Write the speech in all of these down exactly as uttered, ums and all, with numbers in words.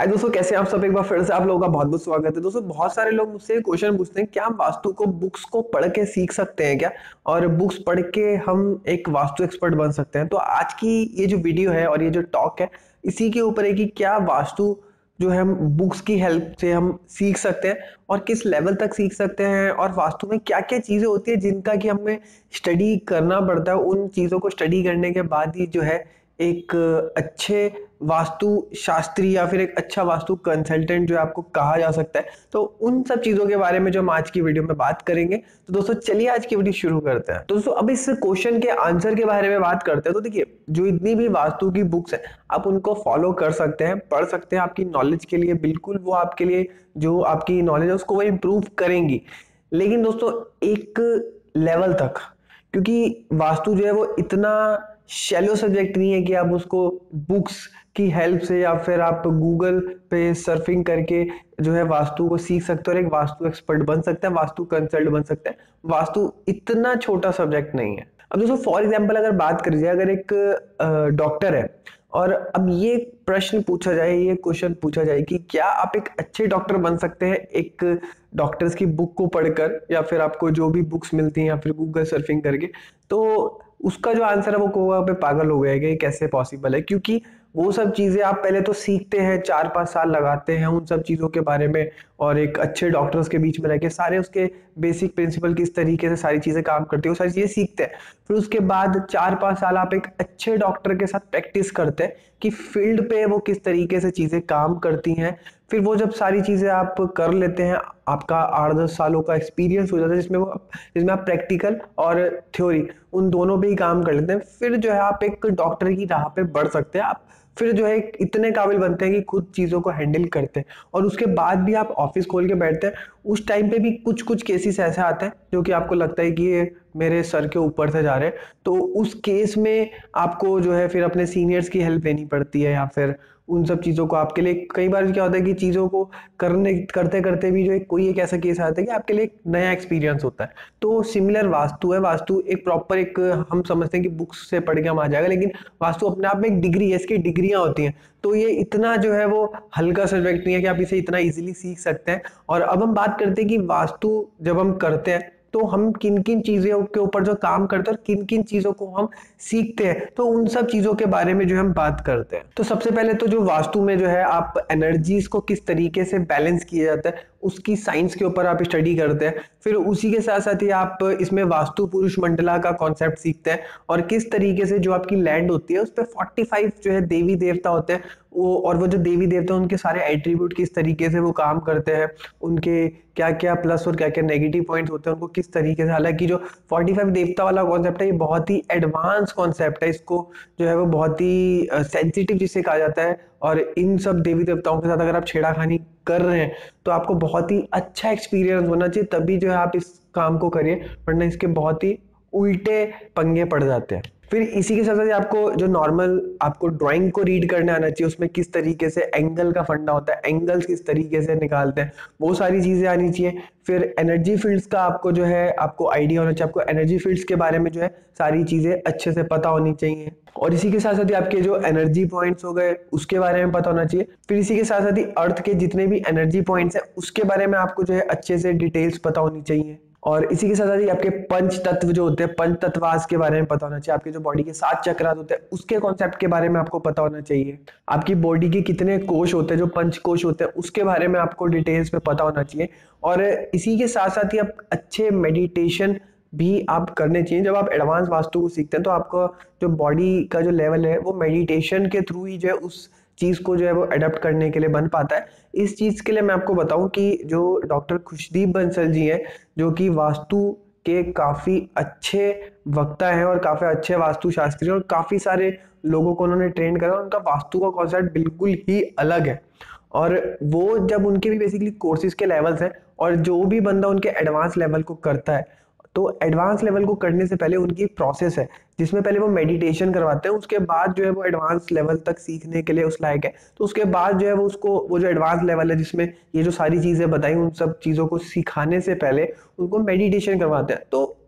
हाय दोस्तों, कैसे हैं आप सब। एक बार फिर से आप लोगों का बहुत बहुत स्वागत है। दोस्तों, बहुत सारे लोग मुझसे क्वेश्चन पूछते हैं, क्या हम वास्तु को बुक्स को पढ़ के सीख सकते हैं क्या, और बुक्स पढ़ के हम एक वास्तु एक्सपर्ट बन सकते हैं। तो आज की ये जो वीडियो है और ये जो टॉक है, इसी के ऊपर है कि क्या वास्तु जो है हम बुक्स की हेल्प से हम सीख सकते हैं और किस लेवल तक सीख सकते हैं, और वास्तु में क्या क्या चीजें होती है जिनका कि हमें स्टडी करना पड़ता है। उन चीजों को स्टडी करने के बाद ही जो है एक अच्छे वास्तु शास्त्री या फिर एक अच्छा वास्तु कंसल्टेंट जो है आपको कहा जा सकता है। तो उन सब चीजों के बारे में जो हम आज की वीडियो में बात करेंगे। तो दोस्तों चलिए आज की वीडियो शुरू करते हैं। तो दोस्तों अब इस क्वेश्चन के आंसर के बारे में बात करते हैं। तो देखिए, जो इतनी भी वास्तु की बुक्स है आप उनको फॉलो कर सकते हैं, पढ़ सकते हैं, आपकी नॉलेज के लिए बिल्कुल वो आपके लिए जो आपकी नॉलेज है उसको वो इम्प्रूव करेंगी। लेकिन दोस्तों एक लेवल तक, क्योंकि वास्तु जो है वो इतना शैलो सब्जेक्ट नहीं है कि आप उसको बुक्स की हेल्प से या फिर आप गूगल पे सर्फिंग करके जो है वास्तु को सीख सकते हो और एक वास्तु एक्सपर्ट बन सकते हैं, वास्तु कंसल्ट बन सकते हैं। वास्तु इतना छोटा सब्जेक्ट नहीं है। अब दोस्तों फॉर एग्जांपल अगर बात करी जाए, अगर एक डॉक्टर है और अब ये प्रश्न पूछा जाए, ये क्वेश्चन पूछा जाए कि क्या आप एक अच्छे डॉक्टर बन सकते हैं एक डॉक्टर्स की बुक को पढ़कर, या फिर आपको जो भी बुक्स मिलती हैं या फिर गूगल सर्फिंग करके, तो उसका जो आंसर है वो कहोगा पे पागल हो गया कि ये कैसे पॉसिबल है। क्योंकि वो सब चीजें आप पहले तो सीखते हैं, चार पांच साल लगाते हैं उन सब चीजों के बारे में, और एक अच्छे डॉक्टर्स के बीच में रह के सारे उसके बेसिक प्रिंसिपल किस तरीके से सारी चीजें काम करती है वो सारी चीजें सीखते हैं। फिर उसके बाद चार पांच साल आप एक अच्छे डॉक्टर के साथ प्रैक्टिस करते हैं कि फील्ड पे वो किस तरीके से चीजें काम करती हैं। फिर वो जब सारी चीजें आप कर लेते हैं, आपका आठ दस सालों का एक्सपीरियंस हो जाता है जिसमें वो जिसमें आप प्रैक्टिकल और थ्योरी उन दोनों पे ही काम कर लेते हैं। फिर जो है आप एक डॉक्टर की राह पे बढ़ सकते हैं। आप फिर जो है इतने काबिल बनते हैं कि खुद चीजों को हैंडल करते हैं, और उसके बाद भी आप ऑफिस खोल के बैठते हैं। उस टाइम पे भी कुछ कुछ केसेस ऐसे आते हैं जो कि आपको लगता है कि ये मेरे सर के ऊपर से जा रहे हैं। तो उस केस में आपको जो है फिर अपने सीनियर्स की हेल्प लेनी पड़ती है, या फिर उन सब चीजों को आपके लिए कई बार क्या होता है कि चीजों को करने करते करते भी जो एक कोई एक ऐसा केस आता है कि आपके लिए एक नया एक्सपीरियंस होता है। तो सिमिलर वास्तु है। वास्तु एक प्रॉपर एक हम समझते हैं कि बुक्स से पढ़ के हम आ जाएगा, लेकिन वास्तु अपने आप में एक डिग्री है, इसकी डिग्रियां होती हैं। तो ये इतना जो है वो हल्का सब्जेक्ट नहीं है कि आप इसे इतना इजीली सीख सकते हैं। और अब हम बात करते हैं कि वास्तु जब हम करते हैं तो हम किन किन चीजों के ऊपर जो काम करते हैं और किन किन चीजों को हम सीखते हैं, तो उन सब चीजों के बारे में जो हम बात करते हैं। तो सबसे पहले तो जो वास्तु में जो है आप एनर्जीज को किस तरीके से बैलेंस किया जाता है उसकी साइंस के ऊपर आप स्टडी करते हैं। फिर उसी के साथ साथ ही आप इसमें वास्तु पुरुष मंडला का कॉन्सेप्ट सीखते हैं, और किस तरीके से जो आपकी लैंड होती है उस पर फोर्टी फाइव जो है देवी देवता होते हैं वो, और वो जो देवी देवता उनके सारे एट्रीब्यूट किस तरीके से वो काम करते हैं, उनके क्या क्या प्लस और क्या क्या नेगेटिव पॉइंट्स होते हैं, उनको किस तरीके से। हालांकि जो फोर्टी फाइव देवता वाला कॉन्सेप्ट है ये बहुत ही एडवांस कॉन्सेप्ट है, इसको जो है वो बहुत ही सेंसिटिव जिसे कहा जाता है। और इन सब देवी देवताओं के साथ अगर आप छेड़ाखानी कर रहे हैं तो आपको बहुत ही अच्छा एक्सपीरियंस होना चाहिए, तभी जो है आप इस काम को करिए, वरना इसके बहुत ही उल्टे पंगे पड़ जाते हैं। फिर इसी के साथ साथ आपको जो नॉर्मल आपको ड्राइंग को रीड करने आना चाहिए, उसमें किस तरीके से एंगल का फंडा होता है, एंगल्स किस तरीके से निकालते हैं, वो सारी चीजें आनी चाहिए। फिर एनर्जी फील्ड्स का आपको जो है आपको आइडिया होना चाहिए, आपको एनर्जी फील्ड्स के बारे में जो है सारी चीजें अच्छे से पता होनी चाहिए। और इसी के साथ साथ ही आपके जो एनर्जी पॉइंट्स हो गए उसके बारे में पता होना चाहिए। फिर इसी के साथ साथ ही अर्थ के जितने भी एनर्जी पॉइंट्स हैं उसके बारे में आपको जो है अच्छे से डिटेल्स पता होनी चाहिए। और इसी के साथ साथ ही आपके पंच तत्व जो होते हैं, पंच तत्वास के बारे में पता होना चाहिए। आपके जो बॉडी के सात चक्रास होते हैं उसके कॉन्सेप्ट के बारे में आपको पता होना चाहिए। आपकी बॉडी के कितने कोश होते हैं, जो पंच कोश होते हैं, उसके बारे में आपको डिटेल्स में पता होना चाहिए। और इसी के साथ साथ ही आप अच्छे मेडिटेशन भी आप करने चाहिए। जब आप एडवांस वास्तु को सीखते हैं तो आपका जो बॉडी का जो लेवल है वो मेडिटेशन के थ्रू ही जो है उस चीज को जो है वो अडेप्ट करने के लिए बन पाता है। इस चीज के लिए मैं आपको बताऊं कि जो डॉक्टर खुशदीप बंसल जी हैं, जो कि वास्तु के काफी अच्छे वक्ता हैं और काफी अच्छे वास्तु शास्त्री हैं, और काफी सारे लोगों को उन्होंने ट्रेन करा, उनका वास्तु का कॉन्सेप्ट बिल्कुल ही अलग है। और वो जब उनके भी बेसिकली कोर्सेज के लेवल्स हैं, और जो भी बंदा उनके एडवांस लेवल को करता है, तो एडवांस लेवल को करने से पहले उनकी एक प्रोसेस है जिसमें पहले वो मेडिटेशन करवाते हैं, उसके बाद जो है वो एडवांस लेवल तक सीखने के लिए उस लायक है। तो उसके बाद जो है वो उसको वो जो एडवांस लेवल है जिसमें ये जो सारी चीजें बताई उन सब चीजों को सिखाने से पहले उनको मेडिटेशन करवाते हैं। तो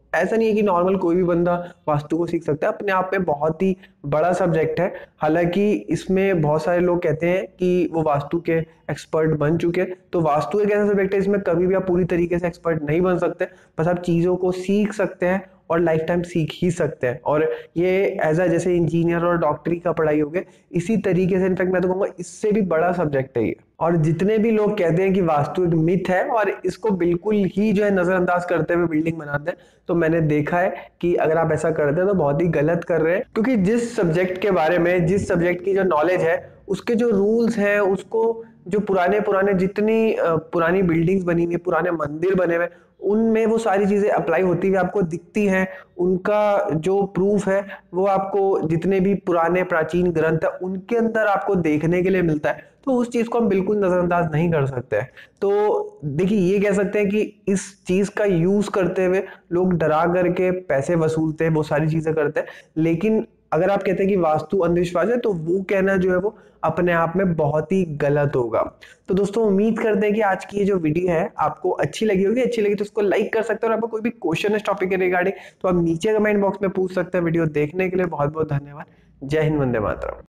ऐसा नहीं है कि नॉर्मल कोई भी बंदा वास्तु को सीख सकता है, अपने आप में बहुत ही बड़ा सब्जेक्ट है। हालांकि इसमें बहुत सारे लोग कहते हैं कि वो वास्तु के एक्सपर्ट बन चुके हैं, तो वास्तु एक ऐसा सब्जेक्ट है इसमें कभी भी आप पूरी तरीके से एक्सपर्ट नहीं बन सकते, बस आप चीज़ों को सीख सकते हैं और लाइफ टाइम सीख ही सकते हैं। और ये एज अ जैसे इंजीनियर और डॉक्टरी का पढ़ाई हो गया, इसी तरीके से इनफैक्ट मैं तो कहूँगा इससे भी बड़ा सब्जेक्ट है ये। और जितने भी लोग कहते हैं कि वास्तु एक मिथ है और इसको बिल्कुल ही जो है नजरअंदाज करते हुए बिल्डिंग बनाते हैं, तो मैंने देखा है कि अगर आप ऐसा करते हैं तो बहुत ही गलत कर रहे हैं। क्योंकि जिस सब्जेक्ट के बारे में, जिस सब्जेक्ट की जो नॉलेज है, उसके जो रूल्स हैं, उसको जो पुराने पुराने जितनी अ, पुरानी बिल्डिंग्स बनी हुई है, पुराने मंदिर बने हुए, उनमें वो सारी चीजें अप्लाई होती हुई आपको दिखती हैं। उनका जो प्रूफ है वो आपको जितने भी पुराने प्राचीन ग्रंथ है उनके अंदर आपको देखने के लिए मिलता है, तो उस चीज को हम बिल्कुल नजरअंदाज नहीं कर सकते हैं। तो देखिए, ये कह सकते हैं कि इस चीज का यूज करते हुए लोग डरा करके पैसे वसूलते हैं, वो सारी चीजें करते हैं। लेकिन अगर आप कहते हैं कि वास्तु अंधविश्वास है, तो वो कहना जो है वो अपने आप में बहुत ही गलत होगा। तो दोस्तों, उम्मीद करते हैं कि आज की ये जो वीडियो है आपको अच्छी लगी होगी। अच्छी लगी तो उसको लाइक कर सकते हो, और आपको कोई भी क्वेश्चन है इस टॉपिक के रिगार्डिंग तो आप नीचे कमेंट बॉक्स में पूछ सकते हैं। वीडियो देखने के लिए बहुत बहुत धन्यवाद। जय हिंद, वंदे मातरम।